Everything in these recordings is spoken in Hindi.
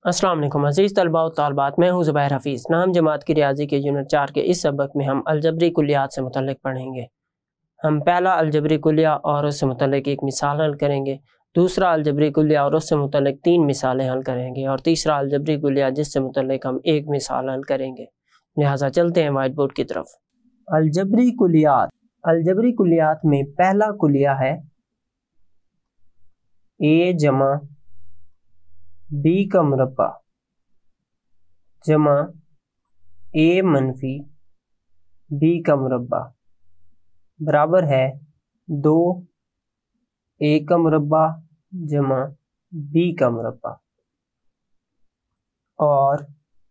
अस्सलाम वालेकुम अज़ीज़ तलबा व तालबात, मैं हूँ ज़ुबैर हफ़ीज़। नाम जमात की रियाजी के यूनिट 4 के इस सबक में हम अलजबरी कुल्लियात से मुतल्लिक़ पढ़ेंगे। हम पहला अलजबरी कुल्लिया और उससे मुतल्लिक़ एक मिसाल हल करेंगे, दूसरा अलजबरी कुल्लिया और उससे मुतल्लिक़ 3 मिसालें हल करेंगे और तीसरा अलजबरी कुल्लिया जिससे मुतल्लिक़ हम एक मिसाल हल करेंगे। लिहाजा चलते हैं वाइट बोर्ड की तरफ। अलजबरी कुल्लियात। अलजबरी कुल्लियात में पहला कुल्लिया है ए जमा बी का मुरब्बा जमा ए मनफी बी का मुरब्बा बराबर है 2 ए का मुरब्बा जमा बी का मुरब्बा और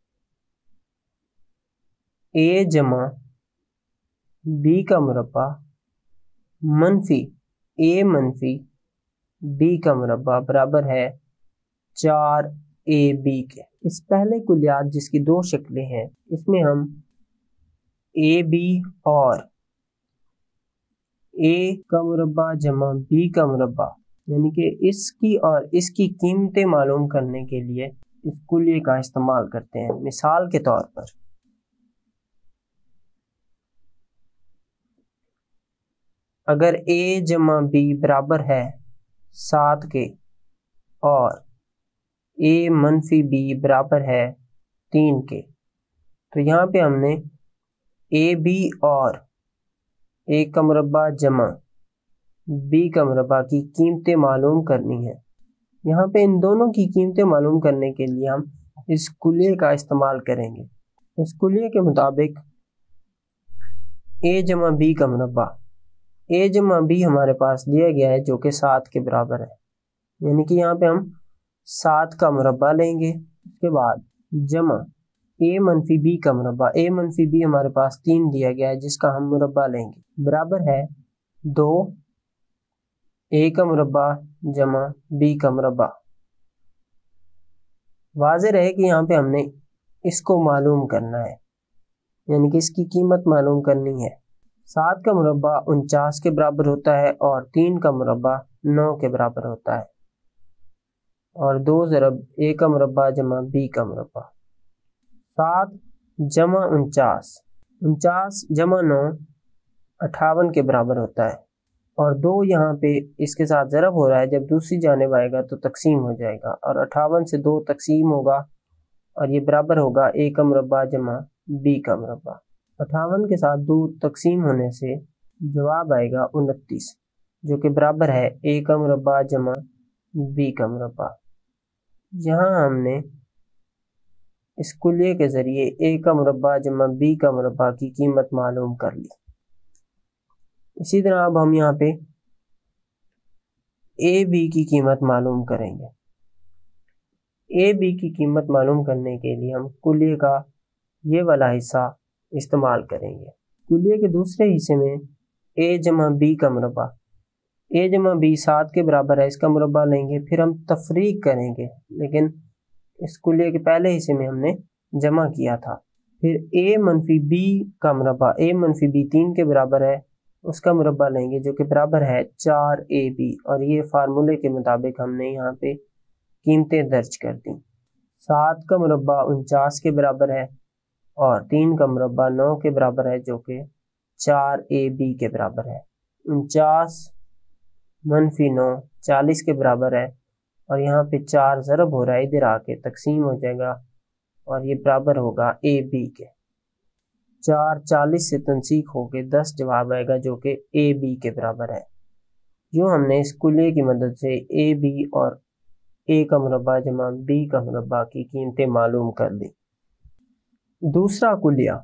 ए जमा बी का मुरब्बा मनफी ए मनफी बी का मुरब्बा बराबर है 4 ए बी के। इस पहले कुल्लियात जिसकी दो शक्लें हैं, इसमें हम ए बी और ए का मुरब्बा जमा बी का मुरब्बा यानी कि इसकी और इसकी कीमतें मालूम करने के लिए इस कुल्लिये का इस्तेमाल करते हैं। मिसाल के तौर पर अगर ए जमा बी बराबर है 7 के और ए मनफी बी बराबर है 3 के, तो यहाँ पे हमने ए बी और ए का मुरब्बा जमा बी का मुरब्बा की कीमतें मालूम करनी है। यहाँ पे इन दोनों की कीमतें मालूम करने के लिए हम इस कुल्लिये का इस्तेमाल करेंगे। इस कुल्लिये के मुताबिक ए जमा बी का मुरब्बा, ए जमा बी हमारे पास दिया गया है जो कि 7 के बराबर है, यानी कि यहाँ पे हम 7 का मुरब्बा लेंगे। उसके बाद जमा ए मनफी बी का मुरब्बा, ए मनफी बी हमारे पास 3 दिया गया है जिसका हम मुरब्बा लेंगे बराबर है 2 ए का मुरब्बा जमा बी का मुरब्बा। वाज़ेह रहे कि यहाँ पे हमने इसको मालूम करना है, यानी कि इसकी कीमत मालूम करनी है। 7 का मुरब्बा 49 के बराबर होता है और 3 का मुरब्बा 9 के बराबर होता है और 2 ज़रब ए का मुरब्बा जमा बी का मुरब्बा। 7 जमा 49, 49 जमा 9 58 के बराबर होता है और 2 यहाँ पे इसके साथ ज़रब हो रहा है, जब दूसरी जानिब आएगा तो तकसीम हो जाएगा और 58 से 2 तकसीम होगा और ये बराबर होगा ए का मुरब्बा जमा बी का मुरब्बा। 58 के साथ 2 तकसीम होने से जवाब आएगा 29 जो कि बराबर है ए का मुरब्बा जमा बी का मुरब्बा। यहाँ हमने इस कुल्लिये के ज़रिए ए का मुरब्बा जमा बी का मुरब्बा की कीमत मालूम कर ली। इसी तरह अब हम यहाँ पे ए बी की कीमत मालूम करेंगे। ए बी की कीमत मालूम करने के लिए हम कुल्लिये का ये वाला हिस्सा इस्तेमाल करेंगे। कुल्लिये के दूसरे हिस्से में ए जमा बी का मुरब्बा, ए जमा बी 7 के बराबर है, इसका मुरब्बा लेंगे, फिर हम तफरीक करेंगे, लेकिन इस कुल्लिये के पहले हिस्से में हमने जमा किया था। फिर ए मनफी बी का मुरब्बा, ए मनफी बी 3 के बराबर है, उसका मुरब्बा लेंगे जो कि बराबर है 4 ए बी और ये फार्मूले के मुताबिक हमने यहाँ पे कीमतें दर्ज कर दी। 7 का मुरब्बा 49 के बराबर है और 3 का मुरब्बा 9 के बराबर है जो कि 4 ए बी के बराबर है। 49 मनफी 9 40 के बराबर है और यहाँ पे 4 ज़रब हो रहा है, इधर आके तकसीम हो जाएगा और ये बराबर होगा ए बी के। 4 40 से तनसीक होके 10 जवाब आएगा जो कि ए बी के बराबर है। जो हमने इस कुल्लिये की मदद से ए बी और ए का मुरब्बा जमा बी का मुरब्बा की कीमतें मालूम कर ली। दूसरा कुल्लिया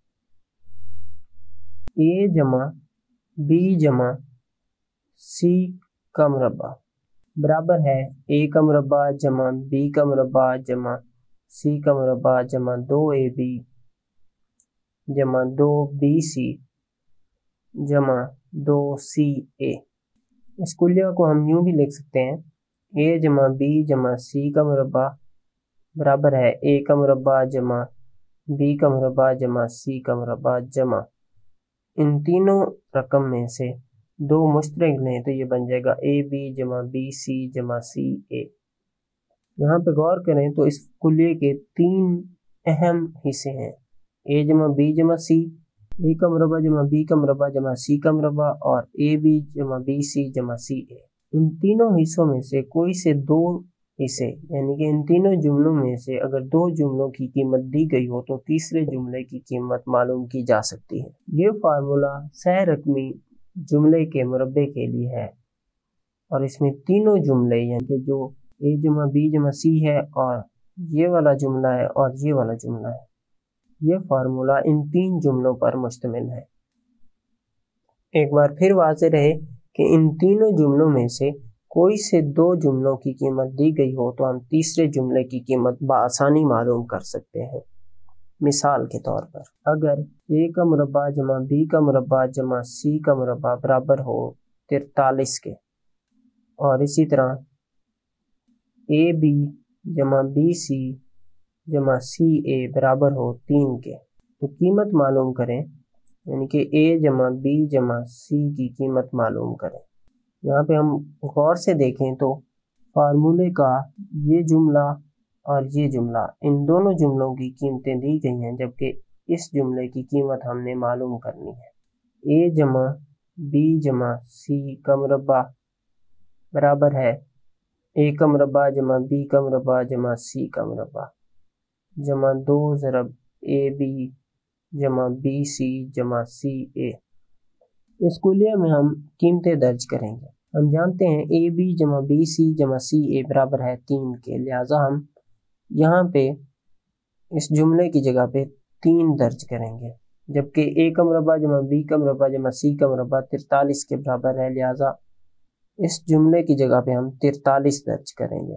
ए जमा बी जमा सी का मुरब्बा बराबर है ए का मुरब्बा जमा बी का मुरब्बा जमा सी का मुरब्बा जमा 2 ए बी जमा 2 बी सी जमा 2 सी ए। इस कुल्लिया को हम यूं भी लिख सकते हैं ए जमा बी जमा सी का मुरब्बा बराबर है ए का मुरब्बा जमा बी का मुरब्बा जमा सी का मुरब्बा जमा इन तीनों रकम में से 2 मुश्तरक लें तो ये बन जाएगा ए बी जमा बी सी जमा सी ए। यहाँ पे गौर करें तो इस कुल्लिये के 3 अहम हिस्से हैं, ए जमा बी जमा सी, ए का मुरब्बा जमा बी का मुरब्बा जमा सी का मुरब्बा और ए बी जमा बी सी जमा सी ए। इन तीनों हिस्सों में से कोई से 2 हिस्से यानी कि इन तीनों जुमलों में से अगर 2 जुमलों की कीमत दी गई हो तो तीसरे जुमले की कीमत मालूम की जा सकती है। ये फार्मूला सह रकमी जुमले के मुरब्बे के लिए है और इसमें तीनों जुमले यानी कि जो ए जमा बी जमा सी है और ये वाला जुमला है और ये वाला जुमला है, ये फार्मूला इन 3 जुमलों पर मुश्तमिल है। एक बार फिर वाज़ेह रहे कि इन तीनों जुमलों में से कोई से 2 जुमलों की कीमत दी गई हो तो हम तीसरे जुमले की कीमत बआसानी मालूम कर सकते हैं। मिसाल के तौर पर अगर ए का मुरब्बा जमा बी का मुरब्बा जमा सी का मुरब्बा बराबर हो 43 के और इसी तरह ए बी जमा बी सी जमा सी ए बराबर हो 3 के, तो कीमत मालूम करें यानी कि ए जमा बी जमा सी की कीमत मालूम करें। यहाँ पे हम गौर से देखें तो फार्मूले का ये जुमला और ये जुमला, इन दोनों जुमलों की कीमतें दी गई हैं, जबकि इस जुमले की कीमत हमने मालूम करनी है। ए जमा बी जमा सी का मुरब्बा बराबर है ए का मुरब्बा जमा बी का मुरब्बा जमा सी का मुरब्बा जमा 2 ज़रब ए बी जमा बी सी जमा सी ए। इस कुलिया में हम कीमतें दर्ज करेंगे। हम जानते हैं ए बी जमा बी सी जमा सी ए बराबर है 3 के, लिहाजा हम यहाँ पे इस जुमले की जगह पे 3 दर्ज करेंगे, जबकि ए का मुरब्बा जमा बी का मुरब्बा जमा सी का मुरब्बा 43 के बराबर है, लिहाजा इस जुमले की जगह पे हम 43 दर्ज करेंगे।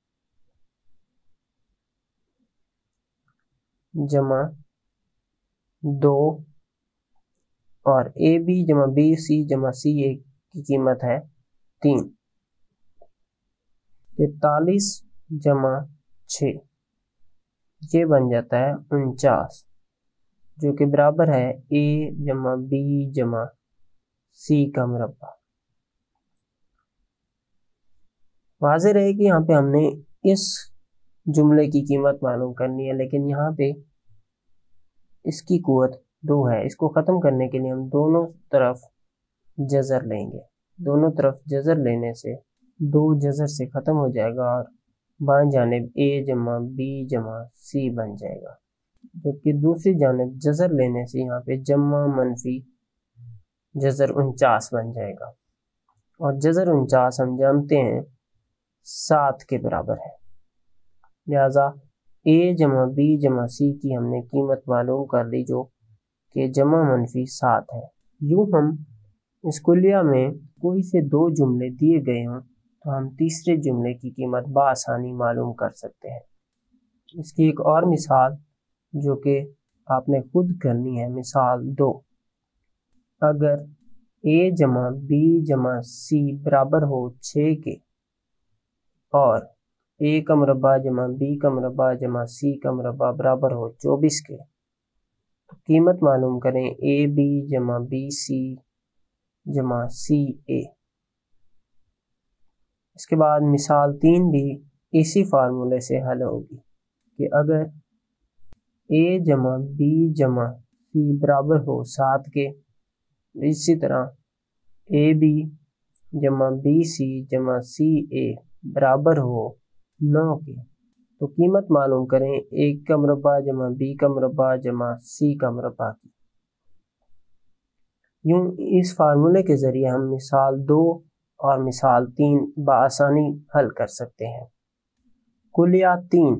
जमा 2 और ए बी जमा बी सी जमा सी ए की कीमत है 3। 43 जमा 6 ये बन जाता है 49, जो कि बराबर है ए जमा बी जमा सी का मुरब्बा। वाज़ेह रहे कि यहाँ पे हमने इस जुमले की कीमत मालूम करनी है, लेकिन यहाँ पे इसकी कुव्वत 2 है। इसको ख़त्म करने के लिए हम दोनों तरफ जज़र लेंगे। दोनों तरफ जज़र लेने से 2 जज़र से ख़त्म हो जाएगा और बाएं जानिब ए जमा बी जमा सी बन जाएगा, जबकि दूसरी जानिब जज़र लेने से यहाँ पे जमा मनफी जज़र 49 बन जाएगा और जज़र 49 हम जानते हैं 7 के बराबर है, लिहाजा ए जमा बी जमा सी की हमने कीमत मालूम कर ली जो कि जमा मनफी 7 है। यूँ हम इस कुलिया में कोई से 2 जुमले दिए गए हों तो हम तीसरे जुमले की कीमत बआसानी मालूम कर सकते हैं। इसकी एक और मिसाल जो कि आपने खुद करनी है, मिसाल 2। अगर ए जमा बी जमा सी बराबर हो 6 के और ए का मुरब्बा जमा बी का मुरब्बा जमा सी का मुरब्बा बराबर हो 24 के, तो कीमत मालूम करें ए बी जमा बी सी जमा सी ए। इसके बाद मिसाल 3 भी इसी फार्मूले से हल होगी कि अगर ए जमा बी जमा सी बराबर हो 7 के, इसी तरह ए बी जमा बी सी जमा सी ए बराबर हो 9 के, तो कीमत मालूम करें ए का मुरब्बा जमा बी का मुरब्बा जमा सी का मुरब्बा की। यूँ इस फार्मूले के ज़रिए हम मिसाल 2 और मिसाल 3 बआसानी हल कर सकते हैं। कुलिया 3।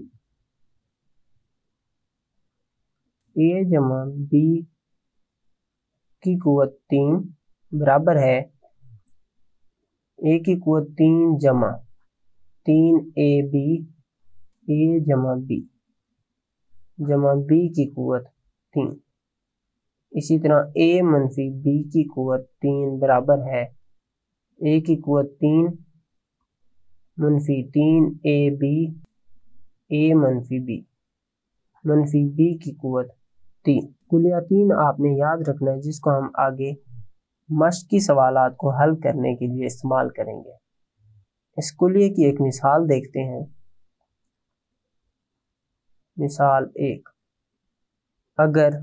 ए जमा बी की कुव्वत 3 बराबर है ए की कुव्वत 3 जमा 3 ए बी ए जमा बी की कुव्वत 3। इसी तरह ए मनफी बी की कुव्वत 3 बराबर है ए की कुव्वत 3 मनफी 3 ए बी ए मनफी बी की कुव्वत 3। कुलिया 3 आपने याद रखना है, जिसको हम आगे मश्की सवालात को हल करने के लिए इस्तेमाल करेंगे। इस कुलिये की एक मिसाल देखते हैं। मिसाल 1, अगर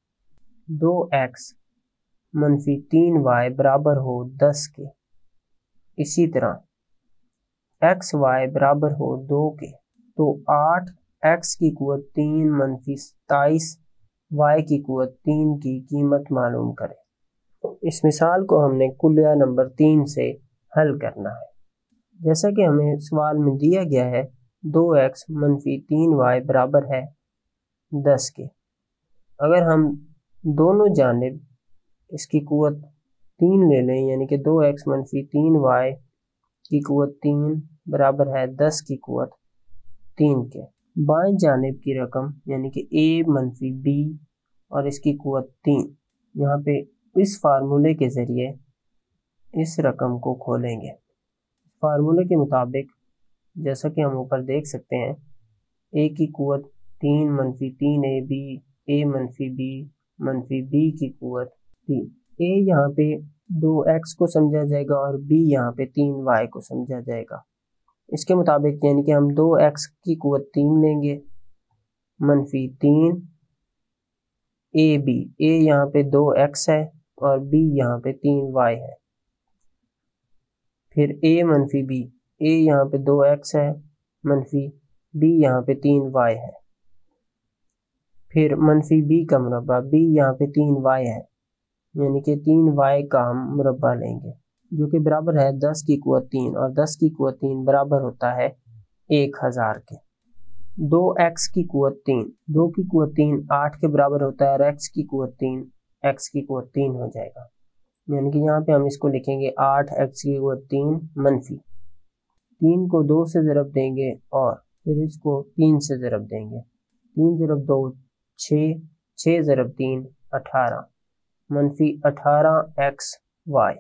2x मनफी 3y बराबर हो 10 के, इसी तरह xy बराबर हो 2 के, तो 8x की कुव्वत 3 मनफी 27 y की कुव्वत 3 की कीमत मालूम करें। इस मिसाल को हमने कुलिया नंबर 3 से हल करना है। जैसा कि हमें सवाल में दिया गया है 2x मनफी 3y बराबर है 10 के। अगर हम दोनों जानिब इसकी कुव्वत 3 ले लें, यानी कि 2x मनफी 3y की कुव्वत 3 बराबर है 10 की कुव्वत 3 के। बाएं जानिब की रकम यानी कि a मनफी b और इसकी कुव्वत 3, यहाँ पे इस फार्मूले के ज़रिए इस रकम को खोलेंगे। फार्मूले के मुताबिक जैसा कि हम ऊपर देख सकते हैं, a की कुव्वत 3 मनफी 3ab, a मनफी b की कुव्वत 3। a यहाँ पे 2x को समझा जाएगा और b यहाँ पे 3y को समझा जाएगा। इसके मुताबिक यानी कि हम 2x की कुव्वत 3 लेंगे मनफी 3 ab, a यहाँ पे 2x है और b यहाँ पे 3y है। फिर a मनफी b, a यहाँ पे 2x है मनफी b यहाँ पे 3y है। फिर मनफी b का मुरब्बा, b यहाँ पे 3y है, यानी कि 3y का हम मुरब्बा लेंगे जो कि बराबर है 10 की कुव्वत 3, और 10 की कुव्वत 3 बराबर होता है 1000 के। 2x की कुव्वत 3, 2 की कुव्वत 3 8 के बराबर होता है और x की कुव्वत 3 x की कुव्वत 3 हो जाएगा, यानी कि यहाँ पे हम इसको लिखेंगे 8x की कुव्वत 3 मनफी 3 को 2 से ज़रब देंगे और फिर इसको 3 से ज़रब देंगे। 3 ज़रब 2 6, 6 ज़रब 3 18 मनफी 18xy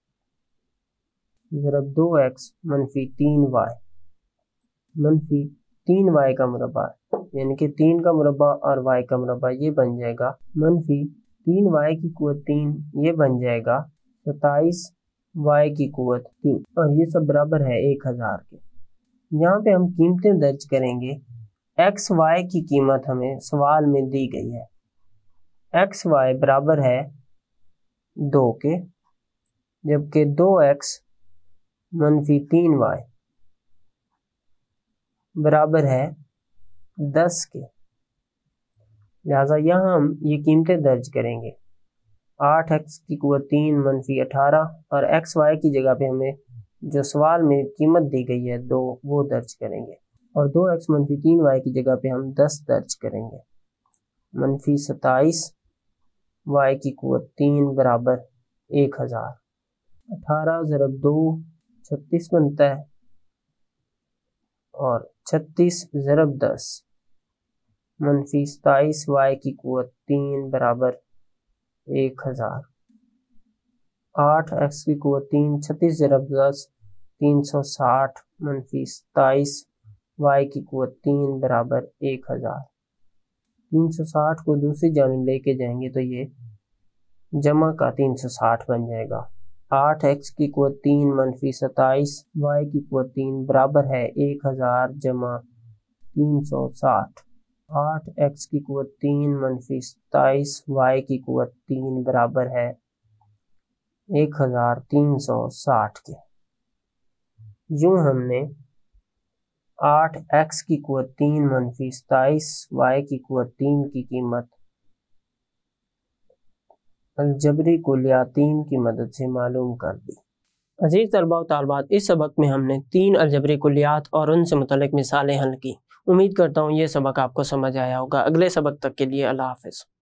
ज़रब 2x मनफी 3y मनफी 3y का मुरब्बा, यानी कि 3 का मुरब्बा और y का मुरब्बा, ये बन जाएगा मनफी 3y की कुव्वत 3, ये बन जाएगा 27y की कुव्वत 3, और ये सब बराबर है 1000 के। यहाँ पे हम कीमतें दर्ज करेंगे। xy की कीमत हमें सवाल में दी गई है। xy बराबर है 2 के, जबकि 2x मनफी 3y बराबर है 10 के। लिहाजा यहाँ हम ये कीमतें दर्ज करेंगे। 8x की कुव्वत 3 मनफी 18, और xy की जगह पे हमें जो सवाल में कीमत दी गई है 2, वो दर्ज करेंगे, और 2x मनफी 3y की जगह पे हम 10 दर्ज करेंगे। मनफी 27 y की कुव्वत 3 बराबर 1000। 18 ज़रब 2 36 बनता है, और 36 ज़रब 10 मनफी 27 y की कुव्वत 3 बराबर 1000। 8x की कुव्वत 3 36 ज़रब 10 360 मनफी 27 y की कुव्वत 3 बराबर 1000। 360 को दूसरी जानिब लेके जाएंगे तो ये जमा का 360 बन जाएगा। 8x की कुव्वत 3 मनफी 27 y की कुव्वत 3 बराबर है 1000 जमा 360। 8x की कुव्वत 3 मनफी 27 y की कुव्वत 3 बराबर है 1360 के। यूं हमने 8x की कुव्वत 3 मनफी 27 y की कुव्वत 3 की कीमत अलजबरी कुलिया 3 की मदद से मालूम कर दी। अजीज तलबा व तालिबात, इस सबक में हमने 3 अलजबरी कुलियात और उनसे मुतल्लिक मिसालें हल की। उम्मीद करता हूँ ये सबक आपको समझ आया होगा। अगले सबक तक के लिए अल्लाह हाफ़िज़।